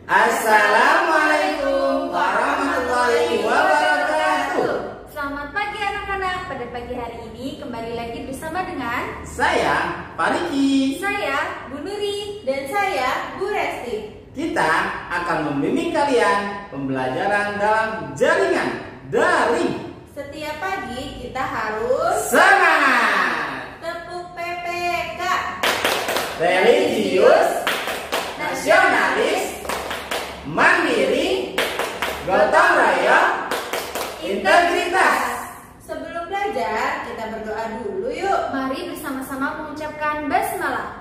Assalamualaikum warahmatullahi wabarakatuh. Selamat pagi anak-anak. Pada pagi hari ini kembali lagi bersama dengan Saya Pak Riki. saya Bu Nuri dan saya Bu Resti. Kita akan membimbing kalian pembelajaran dalam jaringan daring. Setiap pagi kita harus Semangat! tepuk PPK. Religius, nasionalis, mandiri, gotong royong, integritas. Sebelum belajar, kita berdoa dulu yuk. Mari bersama-sama mengucapkan basmalah.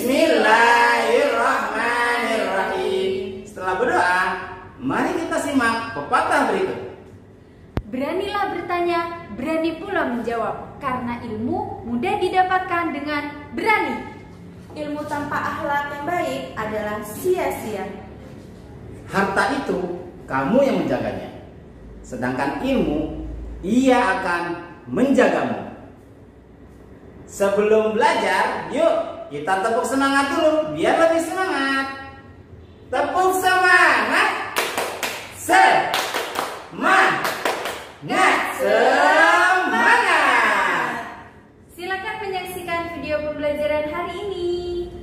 Bismillahirrahmanirrahim. Setelah berdoa, mari kita simak pepatah berikut. Beranilah bertanya, berani pula menjawab. Karena ilmu mudah didapatkan dengan berani. Ilmu tanpa akhlak yang baik adalah sia-sia. Harta itu kamu yang menjaganya, sedangkan ilmu ia akan menjagamu. Sebelum belajar, yuk kita tepuk semangat dulu biar lebih semangat. Tepuk semangat. Semangat. Silakan menyaksikan video pembelajaran hari ini.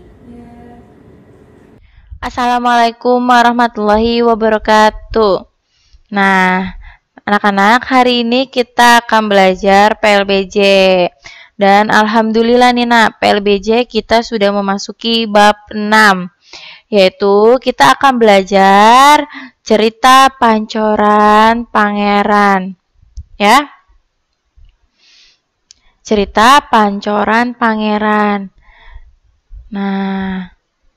Assalamualaikum warahmatullahi wabarakatuh. Nah, anak-anak, hari ini kita akan belajar PLBJ. Dan alhamdulillah nih nak, PLBJ kita sudah memasuki bab 6. Yaitu kita akan belajar cerita Pancoran Pangeran. Ya. Cerita Pancoran Pangeran. Nah,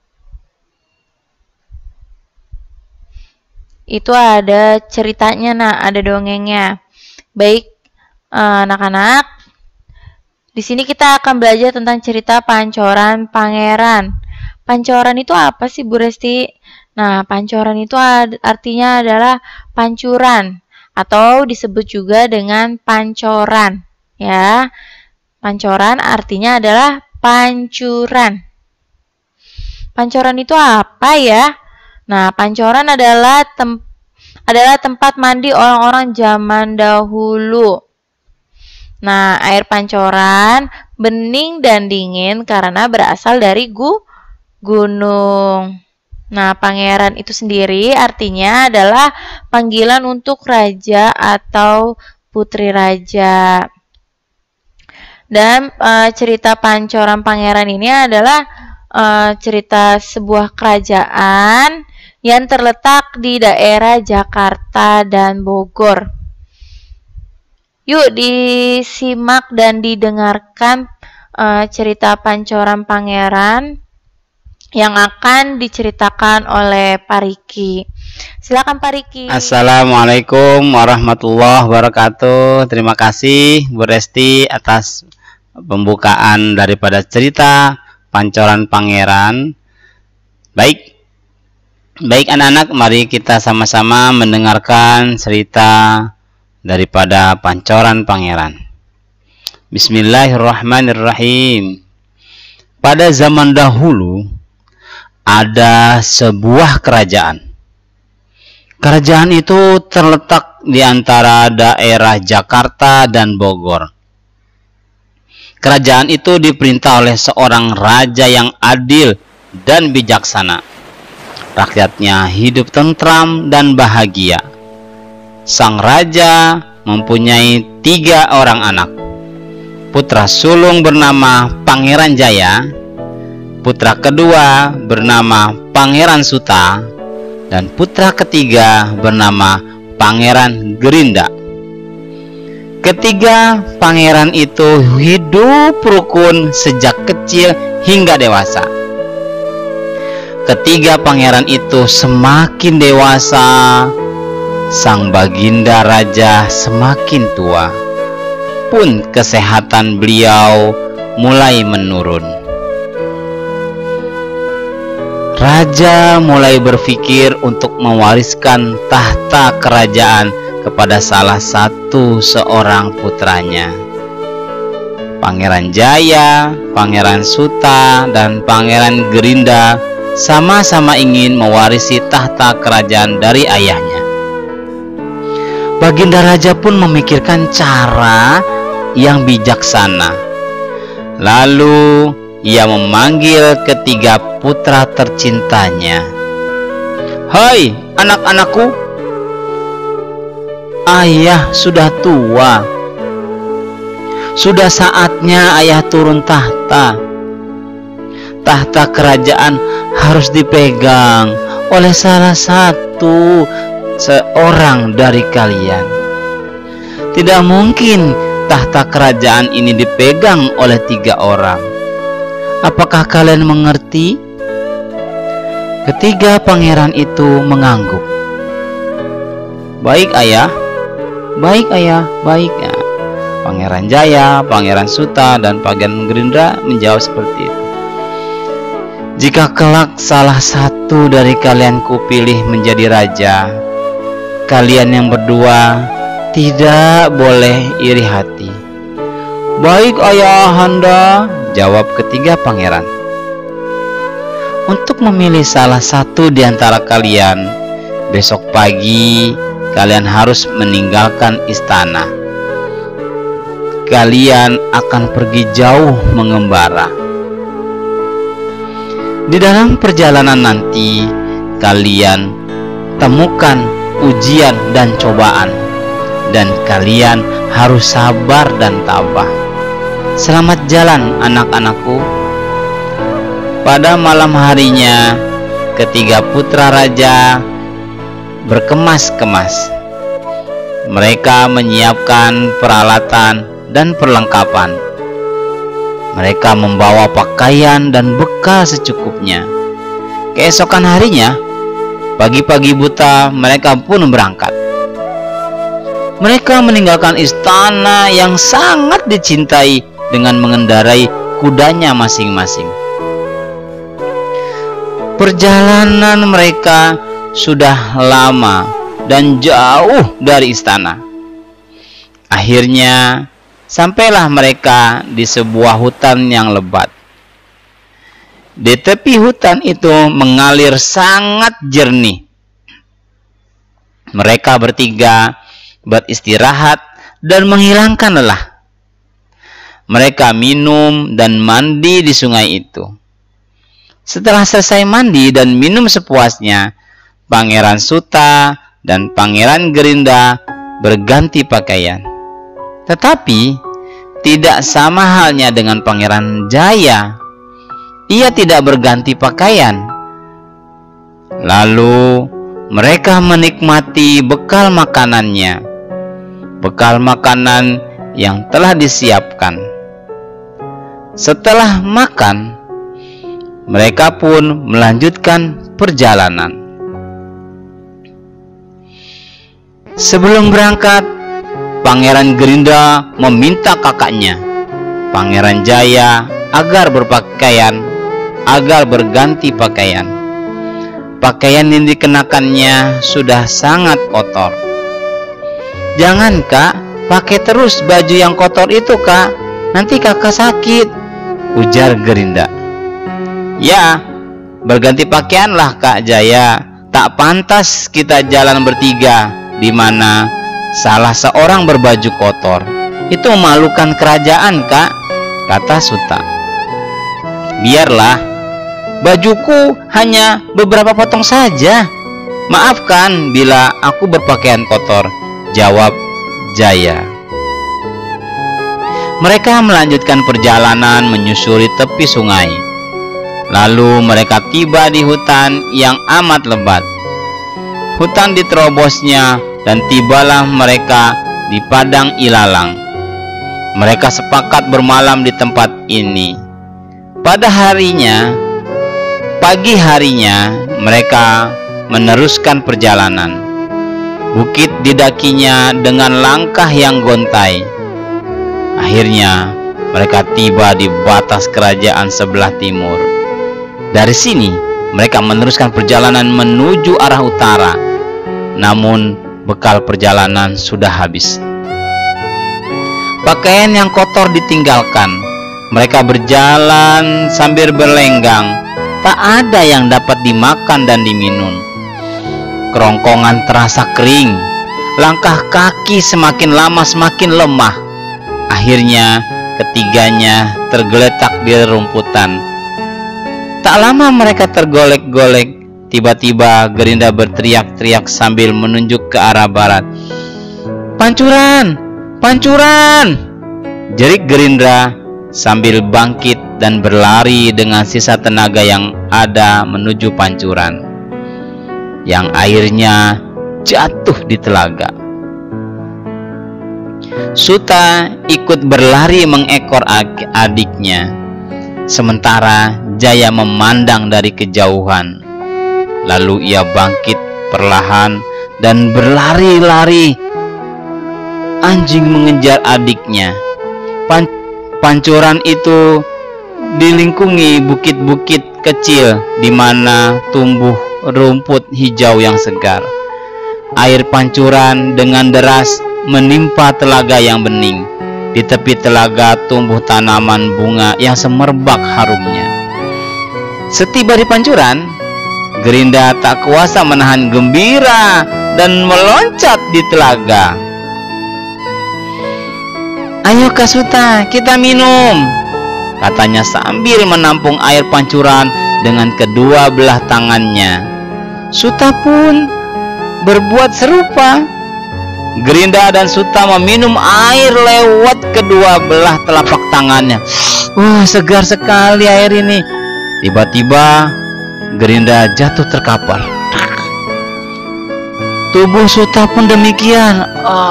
itu ada ceritanya, nah, ada dongengnya. Baik, anak-anak, di sini kita akan belajar tentang cerita Pancoran Pangeran. Pancoran itu apa sih, Bu Resti? Nah, pancoran itu artinya adalah pancuran atau disebut juga dengan pancoran, ya. Pancoran artinya adalah pancuran. Pancoran itu apa ya? Nah, pancoran adalah tempat mandi orang-orang zaman dahulu. Nah, air pancoran bening dan dingin karena berasal dari gunung. Nah, pangeran itu sendiri artinya adalah panggilan untuk raja atau putri raja. Dan cerita Pancoran Pangeran ini adalah cerita sebuah kerajaan yang terletak di daerah Jakarta dan Bogor. Yuk disimak dan didengarkan cerita Pancoran Pangeran yang akan diceritakan oleh Pak Riki. Silakan Pak Riki. Assalamualaikum warahmatullahi wabarakatuh. Terima kasih Bu Resti atas pembukaan daripada cerita Pancoran Pangeran. Baik anak-anak, mari kita sama-sama mendengarkan cerita daripada Pancoran Pangeran. Bismillahirrahmanirrahim. Pada zaman dahulu ada sebuah kerajaan. Kerajaan itu terletak di antara daerah Jakarta dan Bogor. Kerajaan itu diperintah oleh seorang raja yang adil dan bijaksana. Rakyatnya hidup tentram dan bahagia. Sang raja mempunyai 3 orang anak. Putra sulung bernama Pangeran Jaya, putra kedua bernama Pangeran Suta, dan putra ketiga bernama Pangeran Gerinda. Ketiga pangeran itu hidup rukun sejak kecil hingga dewasa. Ketiga pangeran itu semakin dewasa, sang baginda raja semakin tua, pun kesehatan beliau mulai menurun. Raja mulai berpikir untuk mewariskan tahta kerajaan kepada salah satu seorang putranya. Pangeran Jaya, Pangeran Suta, dan Pangeran Gerinda sama-sama ingin mewarisi tahta kerajaan dari ayahnya. Baginda Raja pun memikirkan cara yang bijaksana. Lalu ia memanggil ketiga putra tercintanya. "Hai anak-anakku, ayah sudah tua. Sudah saatnya ayah turun tahta. Tahta kerajaan harus dipegang oleh salah satu seorang dari kalian. Tidak mungkin tahta kerajaan ini dipegang oleh 3 orang. Apakah kalian mengerti?" Ketiga pangeran itu mengangguk. "Baik ayah, baik ayah, baik ya." Pangeran Jaya, Pangeran Suta, dan Pangeran Gerindra menjawab seperti itu. "Jika kelak salah satu dari kalian kupilih menjadi raja, kalian yang berdua tidak boleh iri hati." "Baik ayahanda," jawab ketiga pangeran. "Untuk memilih salah satu di antara kalian, besok pagi kalian harus meninggalkan istana. Kalian akan pergi jauh mengembara. Di dalam perjalanan nanti, kalian temukan ujian dan cobaan, dan kalian harus sabar dan tabah. Selamat jalan anak-anakku." Pada malam harinya, ketiga putra raja berkemas-kemas. Mereka menyiapkan peralatan dan perlengkapan. Mereka membawa pakaian dan bekal secukupnya. Keesokan harinya, pagi-pagi buta, mereka pun berangkat. Mereka meninggalkan istana yang sangat dicintai dengan mengendarai kudanya masing-masing. Perjalanan mereka sudah lama dan jauh dari istana. Akhirnya sampailah mereka di sebuah hutan yang lebat. Di tepi hutan itu mengalir sangat jernih. Mereka bertiga beristirahat dan menghilangkan lelah. Mereka minum dan mandi di sungai itu. Setelah selesai mandi dan minum sepuasnya, Pangeran Suta dan Pangeran Gerindra berganti pakaian. Tetapi tidak sama halnya dengan Pangeran Jaya. Ia tidak berganti pakaian. Lalu mereka menikmati bekal makanannya, bekal makanan yang telah disiapkan. Setelah makan, mereka pun melanjutkan perjalanan. Sebelum berangkat, Pangeran Gerindra meminta kakaknya, Pangeran Jaya, agar berganti pakaian. Pakaian yang dikenakannya sudah sangat kotor. "Jangan kak, pakai terus baju yang kotor itu kak, nanti kakak sakit," ujar Gerindra. "Ya, berganti pakaianlah kak Jaya. Tak pantas kita jalan bertiga, di mana salah seorang berbaju kotor. Itu memalukan kerajaan kak," kata Suta. "Biarlah, bajuku hanya beberapa potong saja. Maafkan bila aku berpakaian kotor," jawab Jaya. Mereka melanjutkan perjalanan menyusuri tepi sungai. Lalu mereka tiba di hutan yang amat lebat. Hutan diterobosnya dan tibalah mereka di padang ilalang. Mereka sepakat bermalam di tempat ini. Pada pagi harinya mereka meneruskan perjalanan. Bukit didakinya dengan langkah yang gontai. Akhirnya mereka tiba di batas kerajaan sebelah timur. Dari sini mereka meneruskan perjalanan menuju arah utara. Namun bekal perjalanan sudah habis. Pakaian yang kotor ditinggalkan. Mereka berjalan sambil berlenggang tak ada yang dapat dimakan dan diminum. Kerongkongan terasa kering, langkah kaki semakin lama semakin lemah. Akhirnya ketiganya tergeletak di rumputan. Tak lama mereka tergolek-golek. Tiba-tiba Gerinda berteriak-teriak sambil menunjuk ke arah barat. "Pancuran! Pancuran!" jerit Gerinda sambil bangkit dan berlari dengan sisa tenaga yang ada menuju pancuran, yang airnya jatuh di telaga. Suta ikut berlari mengekor adiknya, sementara Jaya memandang dari kejauhan. Lalu ia bangkit perlahan dan berlari-lari. Anjing mengejar adiknya. Pancuran itu dilingkungi bukit-bukit kecil di mana tumbuh rumput hijau yang segar. Air pancuran dengan deras menimpa telaga yang bening. Di tepi telaga tumbuh tanaman bunga yang semerbak harumnya. Setiba di pancuran, Gerinda tak kuasa menahan gembira dan meloncat di telaga. "Ayo Kak Suta, kita minum," katanya sambil menampung air pancuran dengan kedua belah tangannya. Suta pun berbuat serupa. Gerinda dan Suta meminum air lewat kedua belah telapak tangannya. Wah, segar sekali air ini. Tiba-tiba Gerinda jatuh terkapar. Tubuh Suta pun demikian.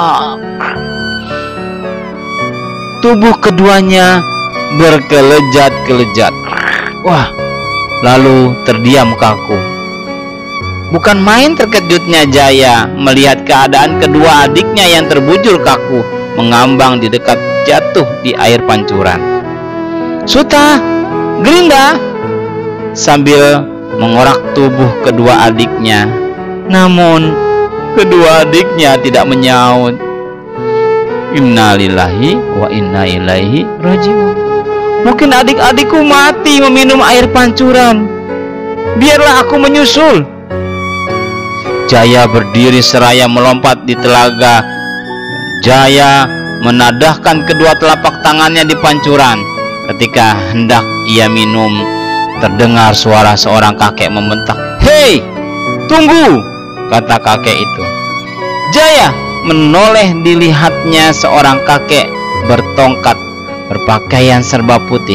Tubuh keduanya berkelejat-kelejat. Wah, lalu terdiam kaku. Bukan main terkejutnya Jaya melihat keadaan kedua adiknya yang terbujur kaku mengambang di dekat jatuh di air pancuran. "Suta, Gerinda!" sambil mengorak tubuh kedua adiknya. Namun kedua adiknya tidak menyaut. Innalillahi wa inna ilaihi rajiun. Mungkin adik-adikku mati meminum air pancuran. Biarlah aku menyusul. Jaya berdiri seraya melompat di telaga. Jaya menadahkan kedua telapak tangannya di pancuran. Ketika hendak ia minum, terdengar suara seorang kakek membentak. "Hei, tunggu!" kata kakek itu. Jaya menoleh, dilihatnya seorang kakek bertongkat berpakaian serba putih.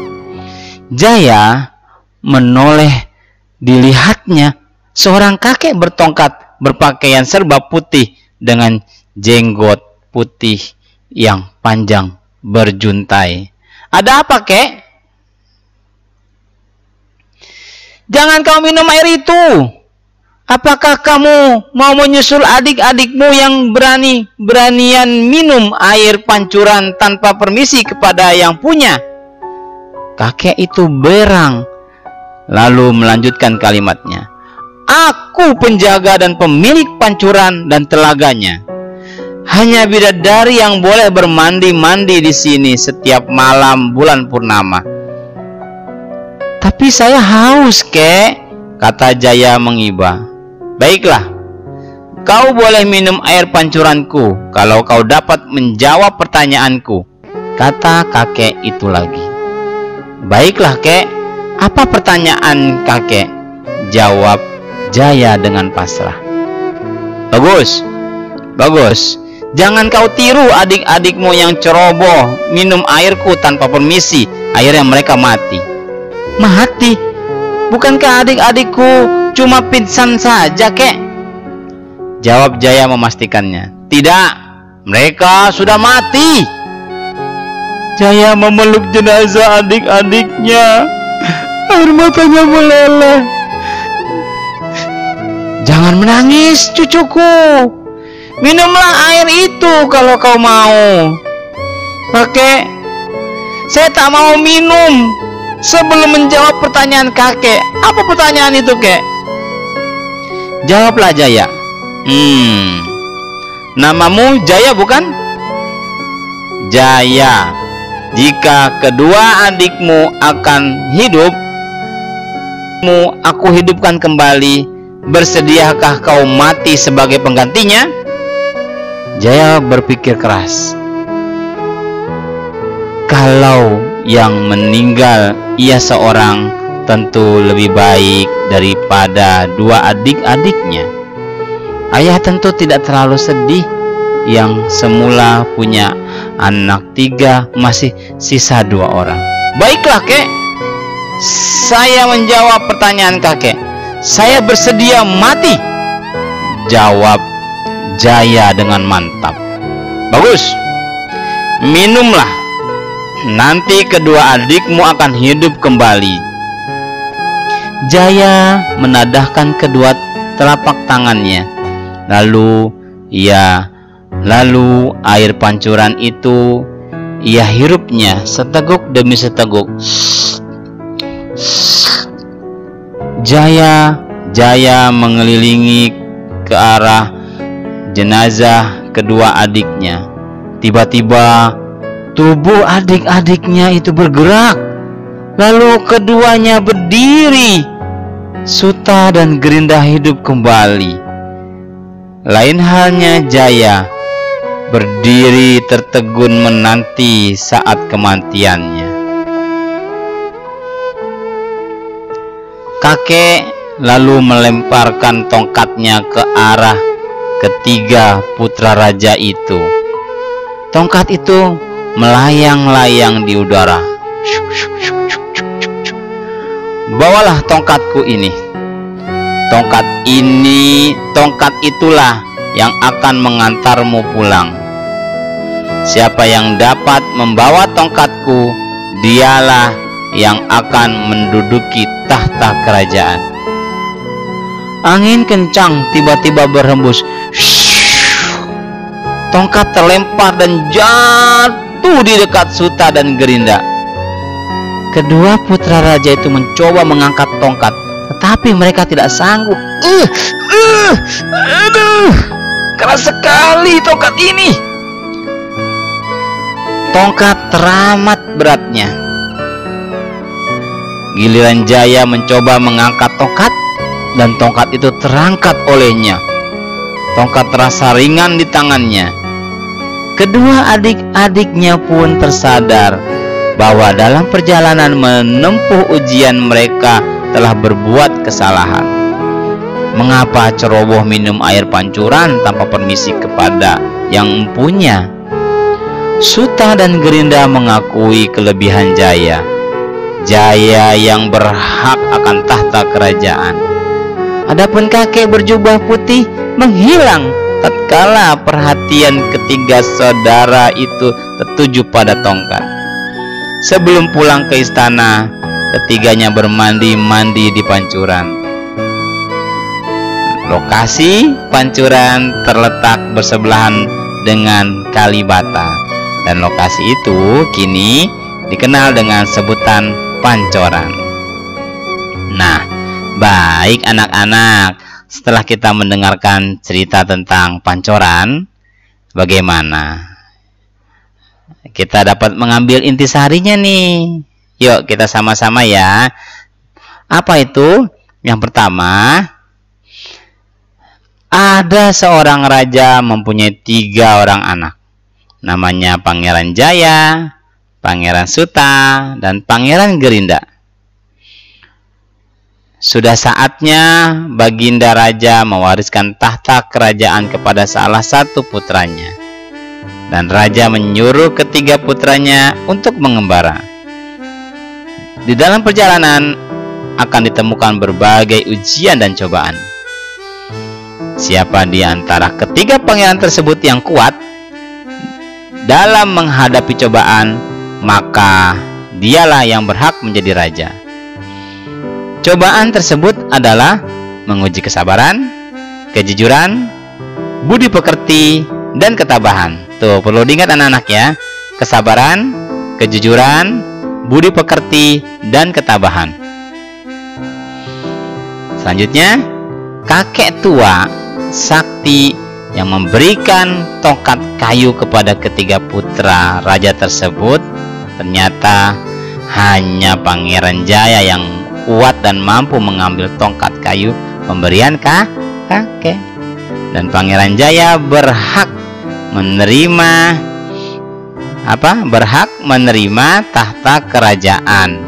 Jaya menoleh, dilihatnya seorang kakek bertongkat berpakaian serba putih dengan jenggot putih yang panjang berjuntai. "Ada apa, kek?" "Jangan kau minum air itu. Apakah kamu mau menyusul adik-adikmu yang beranian minum air pancuran tanpa permisi kepada yang punya?" Kakek itu berang, lalu melanjutkan kalimatnya. "Aku penjaga dan pemilik pancuran dan telaganya. Hanya bidadari yang boleh bermandi-mandi di sini setiap malam bulan purnama." "Tapi saya haus, kek," kata Jaya mengiba. "Baiklah, kau boleh minum air pancuranku kalau kau dapat menjawab pertanyaanku," kata kakek itu lagi. "Baiklah, kek, apa pertanyaan kakek?" jawab Jaya dengan pasrah. "Bagus, bagus. Jangan kau tiru adik-adikmu yang ceroboh minum airku tanpa permisi, akhirnya mereka mati." "Mati? Bukankah adik-adikku cuma pingsan saja, kek?" jawab Jaya memastikannya. "Tidak, mereka sudah mati." Jaya memeluk jenazah adik-adiknya. Air matanya meleleh. "Jangan menangis, cucuku. Minumlah air itu kalau kau mau." "Kakek, saya tak mau minum." Sebelum menjawab pertanyaan kakek, "Apa pertanyaan itu, kek?" "Jawablah, Jaya." Namamu Jaya, bukan?" "Jaya. Jika kedua adikmu akan hidup, aku hidupkan kembali, bersediakah kau mati sebagai penggantinya? Jaya berpikir keras. Kalau yang meninggal ia seorang, tentu lebih baik daripada dua adik-adiknya. Ayah tentu tidak terlalu sedih, yang semula punya anak 3 masih sisa 2 orang. Baiklah, Kek, saya menjawab pertanyaan kakek. Saya bersedia mati, jawab Jaya dengan mantap. Bagus, minumlah, nanti kedua adikmu akan hidup kembali. Jaya menadahkan kedua telapak tangannya, lalu air pancuran itu ia hirupnya seteguk demi seteguk. Jaya mengelilingi ke arah jenazah kedua adiknya. Tiba-tiba tubuh adik-adiknya itu bergerak, lalu keduanya berdiri. Suta dan Gerinda hidup kembali. Lain halnya Jaya, berdiri tertegun menanti saat kematiannya. Kakek lalu melemparkan tongkatnya ke arah ketiga putra raja itu. Tongkat itu melayang-layang di udara. Bawalah tongkatku ini. Tongkat itulah yang akan mengantarmu pulang. Siapa yang dapat membawa tongkatku, dialah yang akan menduduki tahta kerajaan. Angin kencang tiba-tiba berhembus. Tongkat terlempar dan jatuh di dekat Suta dan Gerinda. Kedua putra raja itu mencoba mengangkat tongkat, tetapi mereka tidak sanggup. Aduh, keras sekali tongkat ini. Tongkat teramat beratnya. Giliran Jaya mencoba mengangkat tongkat, dan tongkat itu terangkat olehnya. Tongkat terasa ringan di tangannya. Kedua adik-adiknya pun tersadar bahwa dalam perjalanan menempuh ujian mereka telah berbuat kesalahan. Mengapa ceroboh minum air pancuran tanpa permisi kepada yang empunya? Suta dan Gerinda mengakui kelebihan Jaya. Jaya yang berhak akan tahta kerajaan. Adapun kakek berjubah putih menghilang tatkala perhatian ketiga saudara itu tertuju pada tongkat. Sebelum pulang ke istana, ketiganya bermandi-mandi di pancuran. Lokasi pancuran terletak bersebelahan dengan Kalibata, dan lokasi itu kini dikenal dengan sebutan Pancoran. Nah, baik anak-anak, setelah kita mendengarkan cerita tentang Pancoran, bagaimana? Kita dapat mengambil intisarinya nih. Yuk kita sama-sama ya. Apa itu? Yang pertama, ada seorang raja mempunyai 3 orang anak. Namanya Pangeran Jaya, Pangeran Suta, dan Pangeran Gerinda. Sudah saatnya Baginda Raja mewariskan tahta kerajaan kepada salah satu putranya. Dan Raja menyuruh ketiga putranya untuk mengembara. Di dalam perjalanan akan ditemukan berbagai ujian dan cobaan. Siapa di antara ketiga pangeran tersebut yang kuat dalam menghadapi cobaan, maka dialah yang berhak menjadi raja. Cobaan tersebut adalah menguji kesabaran, kejujuran, budi pekerti, dan ketabahan. Tuh, perlu diingat anak-anak ya. Kesabaran, kejujuran, budi pekerti, dan ketabahan. Selanjutnya, kakek tua sakti yang memberikan tongkat kayu kepada ketiga putra raja tersebut ternyata hanya Pangeran Jaya yang kuat dan mampu mengambil tongkat kayu pemberian kakek. Dan Pangeran Jaya berhak menerima tahta kerajaan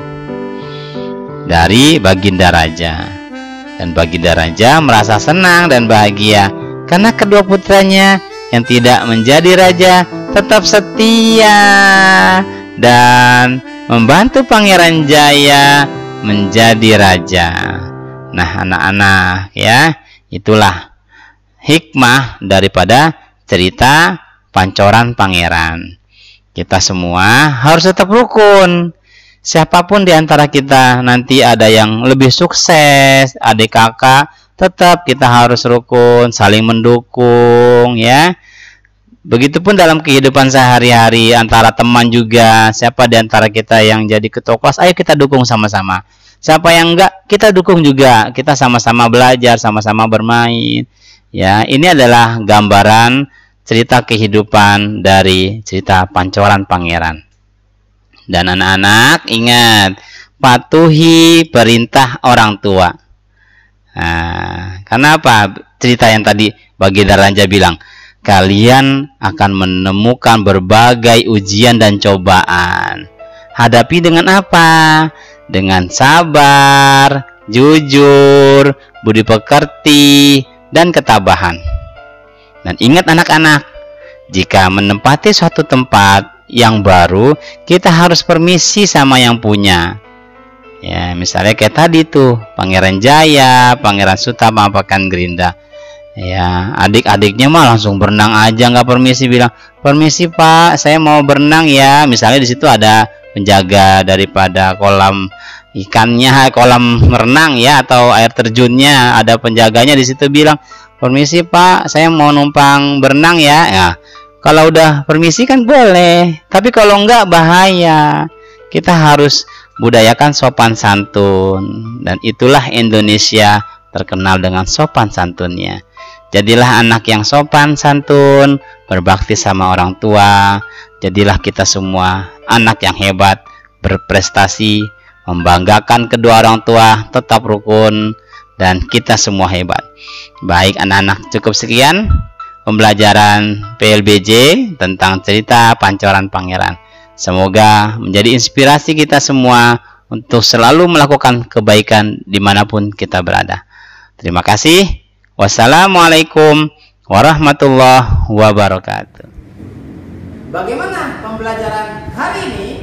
dari Baginda Raja. Dan Baginda Raja merasa senang dan bahagia karena kedua putranya yang tidak menjadi raja tetap setia dan membantu Pangeran Jaya menjadi raja. Nah, anak-anak ya, itulah hikmah daripada cerita Pancoran Pangeran. Kita semua harus tetap rukun. Siapapun di antara kita nanti ada yang lebih sukses, adik kakak, tetap kita harus rukun, saling mendukung ya. Begitupun dalam kehidupan sehari-hari antara teman juga. Siapa di antara kita yang jadi ketua kelas, ayo kita dukung sama-sama. Siapa yang enggak, kita dukung juga. Kita sama-sama belajar, sama-sama bermain. Ya, ini adalah gambaran cerita kehidupan dari cerita Pancoran Pangeran. Dan anak-anak ingat, patuhi perintah orang tua. Nah, kenapa cerita yang tadi Baginda Raja bilang, kalian akan menemukan berbagai ujian dan cobaan. Hadapi dengan apa? Dengan sabar, jujur, budi pekerti, dan ketabahan. Dan ingat anak-anak, jika menempati suatu tempat yang baru, kita harus permisi sama yang punya. Ya, misalnya kayak tadi tuh, Pangeran Jaya, Pangeran Suta, Pakan Gerinda. Ya, adik-adiknya mah langsung berenang aja, nggak permisi, bilang, "Permisi Pak, saya mau berenang ya." Misalnya di situ ada penjaga daripada kolam ikannya, kolam renang ya, atau air terjunnya, ada penjaganya di situ bilang, "Permisi Pak, saya mau numpang berenang ya." Ya, kalau udah permisi kan boleh, tapi kalau enggak bahaya. Kita harus budayakan sopan santun, dan itulah Indonesia terkenal dengan sopan santunnya. Jadilah anak yang sopan santun, berbakti sama orang tua. Jadilah kita semua anak yang hebat, berprestasi, membanggakan kedua orang tua, tetap rukun, dan kita semua hebat. Baik anak-anak, cukup sekian pembelajaran PLBJ tentang cerita Pancoran Pangeran. Semoga menjadi inspirasi kita semua untuk selalu melakukan kebaikan dimanapun kita berada. Terima kasih. Wassalamualaikum warahmatullahi wabarakatuh. Bagaimana pembelajaran hari ini?